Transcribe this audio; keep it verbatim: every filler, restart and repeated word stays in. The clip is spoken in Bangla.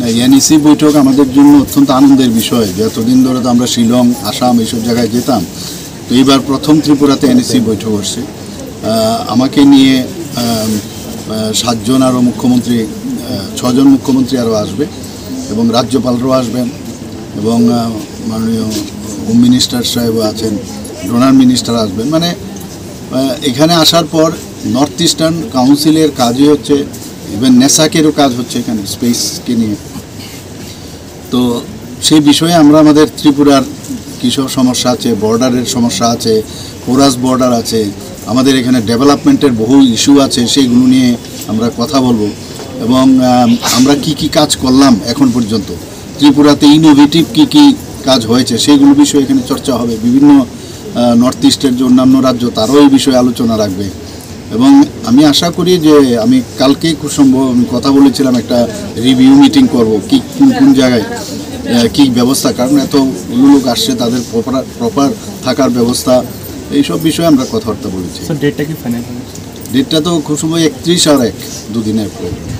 এনইসি বৈঠক আমাদের জন্য অত্যন্ত আনন্দের বিষয়। যতদিন ধরে তো আমরা শিলং, আসাম এইসব জায়গায় যেতাম, তো এইবার প্রথম ত্রিপুরাতে এনইসি বৈঠক হচ্ছে। আমাকে নিয়ে সাতজন আরও মুখ্যমন্ত্রী, ছজন মুখ্যমন্ত্রী আরও আসবে এবং রাজ্যপালরাও আসবেন এবং মাননীয় হোম মিনিস্টার সাহেবও আছেন, ডোনার মিনিস্টার আসবেন। মানে এখানে আসার পর নর্থ ইস্টার্ন কাউন্সিলের কাজই হচ্ছে, ইভেন নেসাকেরও কাজ হচ্ছে এখানে স্পেসকে নিয়ে। তো সেই বিষয়ে আমরা আমাদের ত্রিপুরার কৃষক সমস্যা আছে, বর্ডারের সমস্যা আছে, পোরাস বর্ডার আছে, আমাদের এখানে ডেভেলপমেন্টের বহু ইস্যু আছে, সেইগুলো নিয়ে আমরা কথা বলবো। এবং আমরা কি কি কাজ করলাম এখন পর্যন্ত, ত্রিপুরাতে ইনোভেটিভ কি কি কাজ হয়েছে সেইগুলো বিষয়ে এখানে চর্চা হবে। বিভিন্ন নর্থ ইস্টের যে অন্যান্য রাজ্য তারাও এই বিষয়ে আলোচনা রাখবে। এবং আমি আশা করি যে আমি কালকেই খুব সম্ভব আমি কথা বলেছিলাম একটা রিভিউ মিটিং করব, কি কোন কোন জায়গায় কী ব্যবস্থা, কারণ এত লোক আসছে তাদের প্রপার প্রপার থাকার ব্যবস্থা, এইসব বিষয়ে আমরা কথাবার্তা বলেছি। ডেটটা কি ফাইনাল? ডেটটা তো খুব সম্ভব একত্রিশ আর এক দুদিনের প্রোগ্রাম।